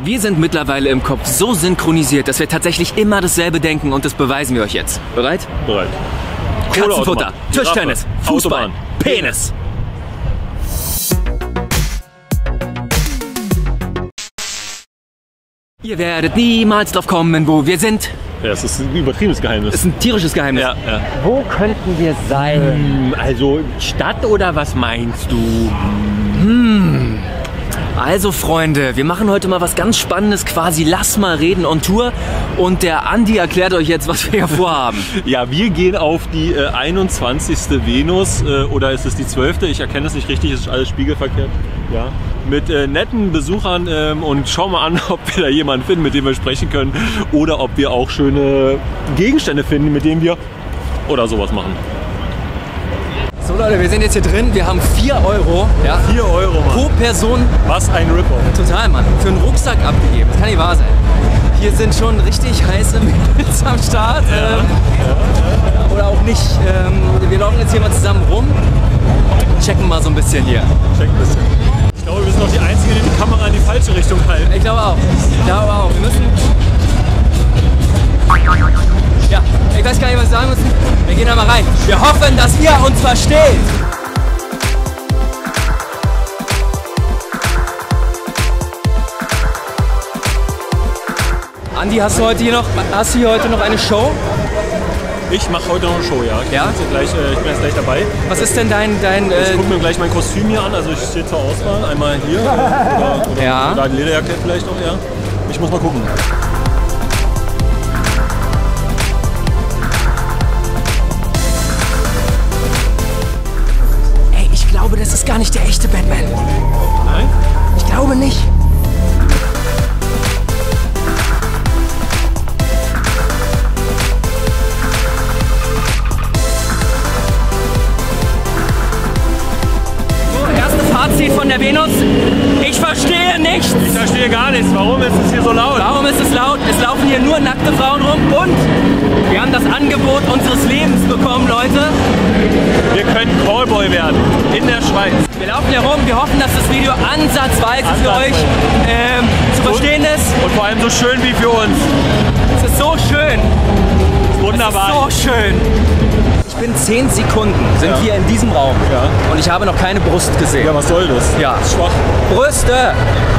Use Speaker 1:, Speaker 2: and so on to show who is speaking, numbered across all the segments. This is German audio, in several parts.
Speaker 1: Wir sind mittlerweile im Kopf so synchronisiert, dass wir tatsächlich immer dasselbe denken und das beweisen wir euch jetzt. Bereit?
Speaker 2: Bereit.
Speaker 1: Katzenfutter, Tischtennis, Fußball, Penis. Ihr werdet niemals drauf kommen, wo wir sind.
Speaker 2: Ja, es ist ein übertriebenes Geheimnis.
Speaker 1: Das ist ein tierisches Geheimnis.
Speaker 2: Ja, ja.
Speaker 1: Wo könnten wir sein?
Speaker 2: Also Stadt oder was meinst du?
Speaker 1: Also Freunde, wir machen heute mal was ganz Spannendes, quasi Lass mal reden on Tour. Und der Andi erklärt euch jetzt, was wir hier vorhaben.
Speaker 2: Ja, wir gehen auf die 21. Venus oder ist es die 12.? Ich erkenne es nicht richtig, es ist alles spiegelverkehrt. Ja. Mit netten Besuchern und schauen mal an, ob wir da jemanden finden, mit dem wir sprechen können. Oder ob wir auch schöne Gegenstände finden, mit denen wir oder sowas machen.
Speaker 1: So Leute, wir sind jetzt hier drin, wir haben 4 Euro. Ja,
Speaker 2: 4 Euro, Mann.
Speaker 1: Pro Person.
Speaker 2: Was ein Rip-Off.
Speaker 1: Total, Mann. Für einen Rucksack abgegeben. Das kann nicht wahr sein. Hier sind schon richtig heiße Mädels am Start. Oder auch nicht. Wir laufen jetzt hier mal zusammen rum. Checken mal so ein bisschen hier.
Speaker 2: Check ein bisschen. Ich glaube, wir sind auch die Einzigen, die die Kamera in die falsche Richtung halten.
Speaker 1: Ich glaube auch. Wir müssen... Ja, ich weiß gar nicht, was wir sagen müssen. Wir gehen da mal rein. Wir hoffen, dass ihr uns versteht. Andi, hast du hier heute noch eine Show?
Speaker 2: Ich mache heute noch eine Show, ja. Ich bin jetzt gleich dabei.
Speaker 1: Was ist denn dein
Speaker 2: ich gucke mir gleich mein Kostüm hier an. Also ich stehe zur Auswahl. Einmal hier oder die Lederjacke vielleicht noch, ja. Ich muss mal gucken.
Speaker 1: Ey, ich glaube, das ist gar nicht der echte Batman.
Speaker 2: Nein?
Speaker 1: Ich glaube nicht. Fazit von der Venus. Ich verstehe nichts.
Speaker 2: Ich verstehe gar nichts. Warum ist es hier so laut?
Speaker 1: Warum ist es laut? Es laufen hier nur nackte Frauen rum und wir haben das Angebot unseres Lebens bekommen, Leute.
Speaker 2: Wir können Callboy werden in der Schweiz.
Speaker 1: Wir laufen hier rum. Wir hoffen, dass das Video ansatzweise für euch zu verstehen ist.
Speaker 2: Und vor allem so schön wie für uns.
Speaker 1: Es ist so schön.
Speaker 2: Wunderbar.
Speaker 1: Es ist so schön. Ich bin 10 Sekunden hier in diesem Raum und ich habe noch keine Brust gesehen.
Speaker 2: Ja, was soll das?
Speaker 1: Ja,
Speaker 2: das ist schwach.
Speaker 1: Brüste!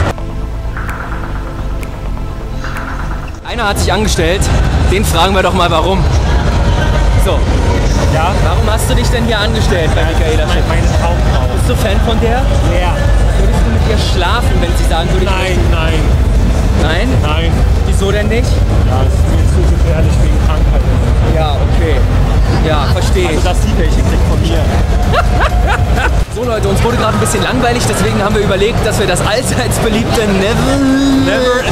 Speaker 1: Einer hat sich angestellt, den fragen wir doch mal warum. So,
Speaker 2: ja?
Speaker 1: Warum hast du dich denn hier angestellt bei Michaela Schiff?
Speaker 2: Meine Traumfrau.
Speaker 1: Bist du Fan von der?
Speaker 2: Ja.
Speaker 1: Würdest du mit ihr schlafen, wenn sie sagen würde?
Speaker 2: Nein.
Speaker 1: Nein? Wieso denn nicht?
Speaker 2: Ja, es ist mir zu gefährlich wegen Krankheit.
Speaker 1: Ja, okay. Ja, verstehe ich.
Speaker 2: Also das Siegerchen kriegt von mir.
Speaker 1: So Leute, uns wurde gerade ein bisschen langweilig, deswegen haben wir überlegt, dass wir das allseits beliebte Never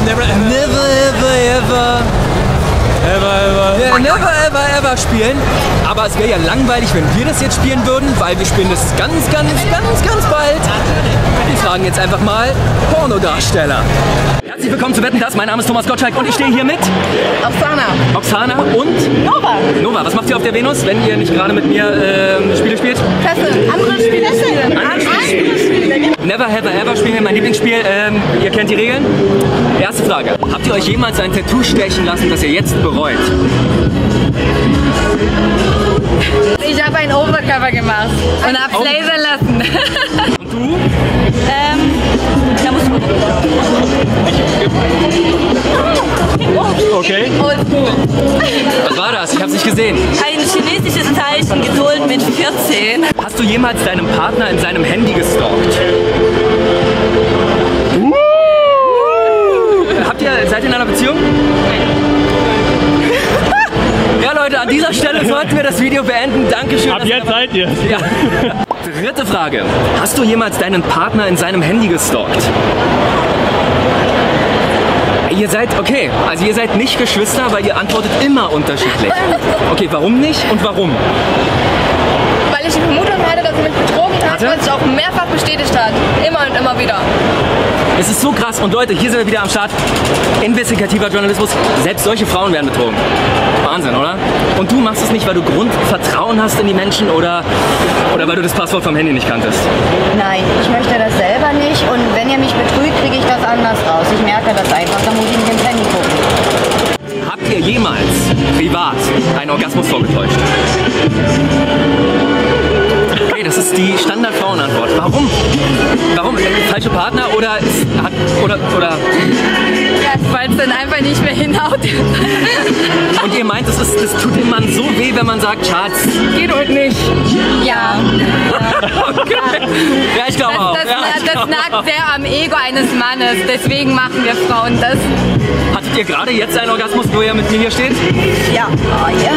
Speaker 1: Ever spielen. Aber es wäre ja langweilig, wenn wir das jetzt spielen würden, weil wir spielen das ganz bald. Wir fragen jetzt einfach mal Pornodarsteller. Herzlich willkommen zu Wetten, das. Mein Name ist Thomas Gottschalk und ich stehe hier mit Oksana und Nova. Was macht ihr auf der Venus, wenn ihr nicht gerade mit mir Spiele spielt?
Speaker 3: Andere Spiele.
Speaker 1: Never Ever spielen wir, mein Lieblingsspiel. Ihr kennt die Regeln. Erste Frage. Habt ihr euch jemals ein Tattoo stechen lassen, das ihr jetzt bereut?
Speaker 3: Ich habe einen Oberkörper gemacht und habe lasern lassen.
Speaker 1: Und du?
Speaker 3: Da muss man
Speaker 2: Okay.
Speaker 1: Was war das? Ich hab's nicht gesehen.
Speaker 3: ein chinesisches Zeichen geduld mit 14.
Speaker 1: Hast du jemals deinem Partner in seinem Handy gestalkt? Seid ihr in einer Beziehung? Ja Leute, an dieser Stelle sollten wir das Video beenden. Dankeschön.
Speaker 2: Ab jetzt seid ihr.
Speaker 1: Ja. Dritte Frage. Hast du jemals deinen Partner in seinem Handy gestalkt? Ihr seid, okay, also ihr seid nicht Geschwister, weil ihr antwortet immer unterschiedlich. Okay, warum nicht und warum?
Speaker 3: Weil ich die Vermutung hatte, dass er mich betrogen Was sich auch mehrfach bestätigt hat. Immer und immer wieder.
Speaker 1: Es ist so krass. Und Leute, hier sind wir wieder am Start. Investigativer Journalismus. Selbst solche Frauen werden betrogen. Wahnsinn, oder? Und du machst es nicht, weil du Grundvertrauen hast in die Menschen oder weil du das Passwort vom Handy nicht kanntest?
Speaker 4: Nein, ich möchte das selber nicht und wenn ihr mich betrügt, kriege ich das anders raus. Ich merke das einfach, dann muss ich nicht ins Handy gucken.
Speaker 1: Habt ihr jemals privat einen Orgasmus vorgetäuscht? Okay, das ist die Standard-Frauenantwort. Warum? Warum? Falsche Partner oder
Speaker 3: Weil es dann einfach nicht mehr hinhaut.
Speaker 1: Und ihr meint, das tut dem Mann so weh, wenn man sagt, Schatz, geht heute nicht.
Speaker 3: Ja.
Speaker 1: Okay. Ja, ich glaube auch.
Speaker 3: Das nagt sehr am Ego eines Mannes. Deswegen machen wir Frauen das.
Speaker 1: Hattet ihr gerade jetzt einen Orgasmus, wo ihr mit mir hier steht?
Speaker 4: Ja. Oh, ja.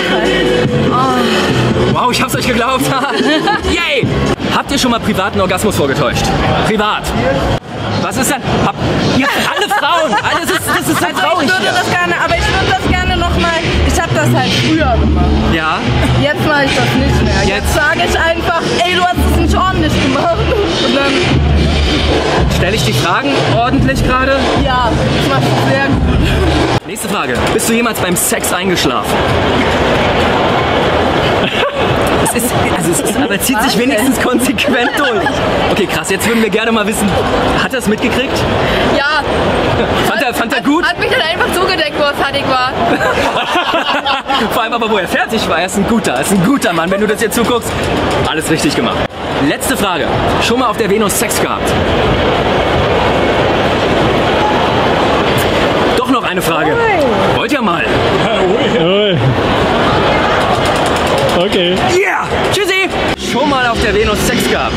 Speaker 1: Wow, ich hab's euch geglaubt. Yay! Habt ihr schon mal privaten Orgasmus vorgetäuscht? Privat. Was ist denn? Ihr alle Frauen! Das ist so traurig.
Speaker 3: Ich würde das gerne nochmal. Ich habe das halt früher gemacht.
Speaker 1: Ja?
Speaker 3: Jetzt mache ich das nicht mehr. Jetzt sage ich einfach, ey, du hast es nicht ordentlich gemacht. Und dann
Speaker 1: Stelle ich die Fragen ordentlich gerade?
Speaker 3: ja, das machst du sehr gut.
Speaker 1: Nächste Frage. Bist du jemals beim Sex eingeschlafen? Aber zieht sich wenigstens konsequent durch. Okay, krass. Jetzt würden wir gerne mal wissen, hat er es mitgekriegt?
Speaker 3: Ja.
Speaker 1: Fand er gut?
Speaker 3: Hat mich dann einfach zugedeckt, wo er fertig war.
Speaker 1: Vor allem aber, wo er fertig war. Er ist ein guter Mann. Wenn du das jetzt zuguckst, alles richtig gemacht. Letzte Frage. Schon mal auf der Venus Sex gehabt? Doch noch eine Frage. Wollt ihr mal?
Speaker 2: Okay.
Speaker 1: Yeah! Tschüssi! Schon mal auf der Venus Sex gehabt?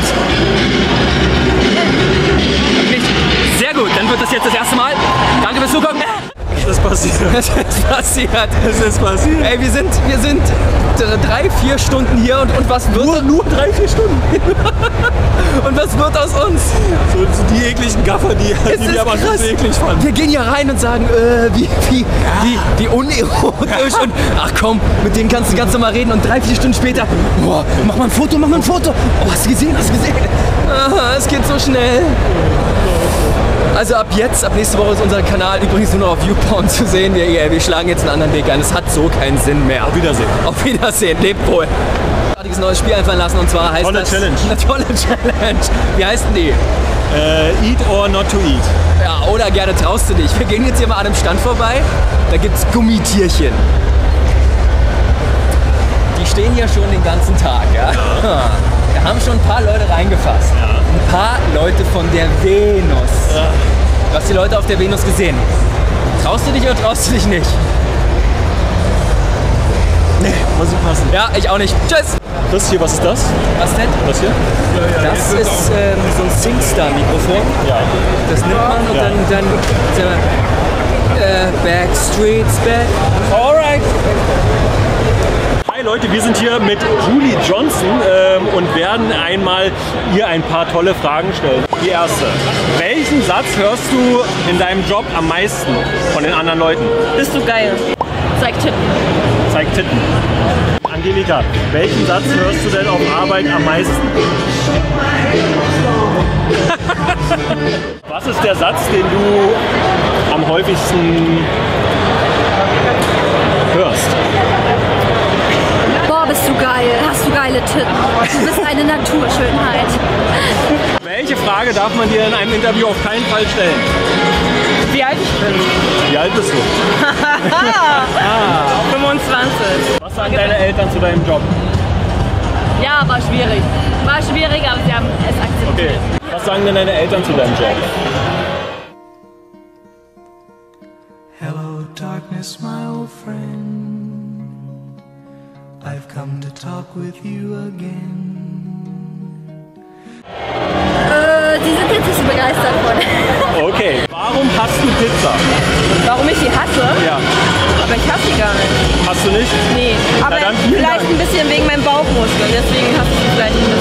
Speaker 1: Nicht? Sehr gut, dann wird das jetzt das erste Mal. Danke fürs Zugucken.
Speaker 2: Es ist passiert.
Speaker 1: Es ist passiert.
Speaker 2: Es ist passiert.
Speaker 1: Ey, wir sind 3-4 Stunden hier und was wird...
Speaker 2: Nur 3-4 Stunden.
Speaker 1: Und was wird aus uns?
Speaker 2: So die ekligen Gaffer, die wir aber nicht so eklig fanden.
Speaker 1: Wir gehen hier rein und sagen, wie unerotisch und ach komm, mit denen kannst du ganz normal reden und 3-4 Stunden später, boah, mach mal ein Foto. Oh, hast du gesehen? Aha, es geht so schnell. Also ab nächste Woche ist unser Kanal übrigens nur noch auf YouPorn zu sehen. Wir schlagen jetzt einen anderen Weg ein. Es hat so keinen Sinn mehr.
Speaker 2: Auf Wiedersehen.
Speaker 1: Auf Wiedersehen. Lebt wohl. Ein neues Spiel einfallen lassen und zwar heißt
Speaker 2: Tolle
Speaker 1: das...
Speaker 2: Challenge.
Speaker 1: Eine tolle Challenge. Wie heißt denn die?
Speaker 2: Eat or not to eat.
Speaker 1: Ja, oder gerne traust du dich. Wir gehen jetzt hier mal an einem Stand vorbei. Da gibt's Gummitierchen. Die stehen hier schon den ganzen Tag, ja? Wir haben schon ein paar Leute reingefasst.
Speaker 2: Ja.
Speaker 1: Ein paar Leute von der Venus.
Speaker 2: Ja.
Speaker 1: Du hast die Leute auf der Venus gesehen. Traust du dich oder traust du dich nicht?
Speaker 2: Nee, muss ich passen.
Speaker 1: Ja, ich auch nicht. Tschüss!
Speaker 2: Das hier, was ist das?
Speaker 1: Was denn?
Speaker 2: Das hier?
Speaker 1: Das ist so ein SingStar-Mikrofon.
Speaker 2: Ja.
Speaker 1: Das nimmt man und dann Backstreet's Back. Alright.
Speaker 2: Hi Leute, wir sind hier mit Julie Johnson und werden einmal ihr ein paar tolle Fragen stellen. Die erste. Welchen Satz hörst du in deinem Job am meisten von den anderen Leuten?
Speaker 3: Bist du geil? Zeig Titten.
Speaker 2: Zeig Titten. Angelika, welchen Satz hörst du denn auf Arbeit am meisten? Was ist der Satz, den du am häufigsten hörst?
Speaker 5: Boah, bist du geil. Hast du geile Titten. Du bist eine Naturschönheit.
Speaker 2: Welche Frage darf man dir in einem Interview auf keinen Fall stellen?
Speaker 3: Wie alt ich bin?
Speaker 2: Wie alt bist du?
Speaker 3: 25.
Speaker 2: Was sagen deine Eltern zu deinem Job?
Speaker 3: Ja, war schwierig. War schwierig, aber sie haben es akzeptiert.
Speaker 2: Okay. Was sagen denn deine Eltern zu deinem Job?
Speaker 6: Hello, darkness, my old friend. I've come to talk with you again.
Speaker 5: Die sind jetzt nicht so begeistert von.
Speaker 2: Okay. Warum hasst du Pizza?
Speaker 3: Warum ich die hasse?
Speaker 2: Ja.
Speaker 3: Aber ich hasse die gar nicht.
Speaker 2: Hast du nicht?
Speaker 3: Nee, aber
Speaker 2: dann vielen
Speaker 3: vielleicht
Speaker 2: Dank.
Speaker 3: ein bisschen wegen meinem Bauchmuskel. Deswegen hasse ich sie vielleicht ein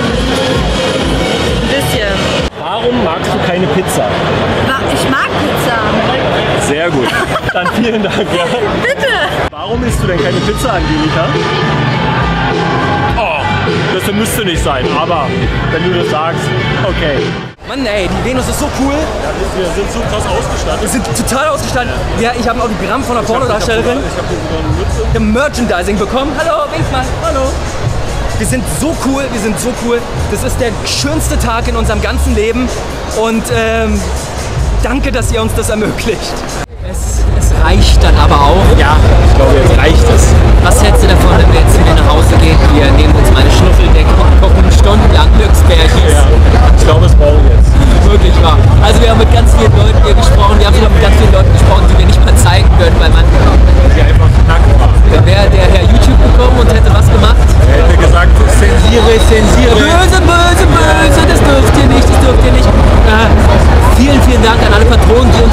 Speaker 3: bisschen.
Speaker 2: Warum magst du keine Pizza?
Speaker 5: Ich mag Pizza.
Speaker 2: Sehr gut. Dann vielen Dank. Ja.
Speaker 5: Bitte.
Speaker 2: Warum isst du denn keine Pizza, Angelika? Oh, Das müsste nicht sein, aber wenn du das sagst, okay.
Speaker 1: Mann ey, die Venus ist so cool.
Speaker 2: Ja, wir sind so krass ausgestattet.
Speaker 1: Wir sind total ausgestattet. Ja, ich habe ein Autogramm von einer Pornodarstellerin.
Speaker 2: Ich habe hier sogar eine Mütze.
Speaker 1: Ich habe Merchandising bekommen. Hallo, wink mal. Hallo. Wir sind so cool, wir sind so cool. Das ist der schönste Tag in unserem ganzen Leben. Und danke, dass ihr uns das ermöglicht. Es reicht dann aber auch.
Speaker 2: Ja, ich glaube, jetzt reicht es.
Speaker 1: Was hältst du davon, wenn wir jetzt wieder nach Hause gehen? Wir nehmen uns meine Schnuffeldecke und gucken stundenlang Glücksbärchen.
Speaker 2: Ja, ich glaube, es brauchen wir jetzt.
Speaker 1: Wirklich wahr. Also wir haben mit ganz vielen Leuten hier gesprochen. Wir haben sogar mit ganz vielen Leuten gesprochen, die wir nicht mal zeigen können, weil man
Speaker 2: Die einfach nackt machen.
Speaker 1: dann wäre der Herr YouTube gekommen und hätte was gemacht.
Speaker 2: Er hätte gesagt, zensiere, zensiere.
Speaker 1: Böse, böse, böse, das dürft ihr nicht, das dürft ihr nicht. Vielen, vielen Dank an alle Patronen, die